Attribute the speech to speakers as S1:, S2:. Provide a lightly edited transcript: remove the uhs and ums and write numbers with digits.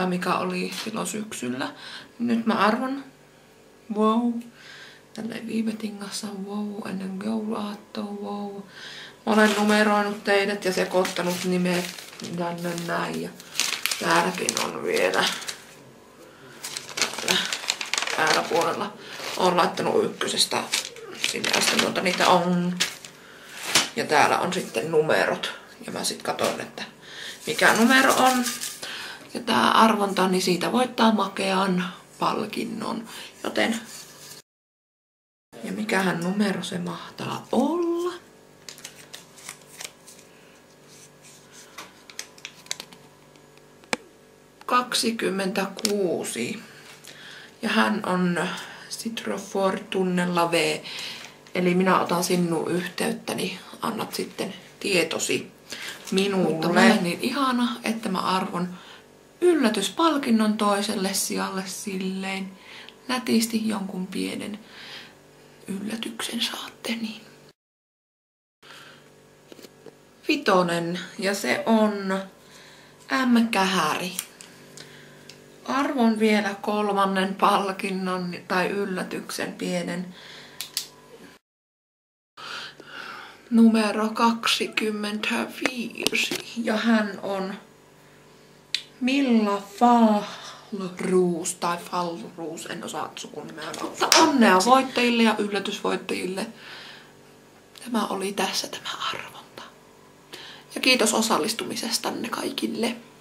S1: arvonta, mikä oli silloin syksyllä. Nyt mä arvon. Wow. Tälleen viimetingassa. Wow. Ennen jouluaattoa. Wow. Mä olen numeroinut teidät ja sekoittanut nimet tänne näin. Ja täälläkin on vielä. Täällä puolella olen laittanut ykkösestä sinne asti, niitä on. Ja täällä on sitten numerot. Ja mä sit katon, että mikä numero on. Ja tää arvonta, niin siitä voittaa makean palkinnon. Joten... Ja mikähän numero se mahtaa olla? – 26. Ja hän on Citro Fortunella V. Eli minä otan sinun yhteyttä, niin annat sitten tietosi minulle. Mutta mä olen niin ihana, että mä arvon yllätyspalkinnon toiselle sijalle silleen. Nätisti jonkun pienen yllätyksen saatte. Niin. 5. Ja se on M-kähäri. Arvon vielä 3. palkinnon tai yllätyksen pienen. Numero 25. Ja hän on Milla Falruus tai Falruus, en osaa sukunimeä. Mutta onnea voittajille ja yllätysvoittajille. Tämä oli tässä tämä arvonta. Ja kiitos osallistumisestanne kaikille.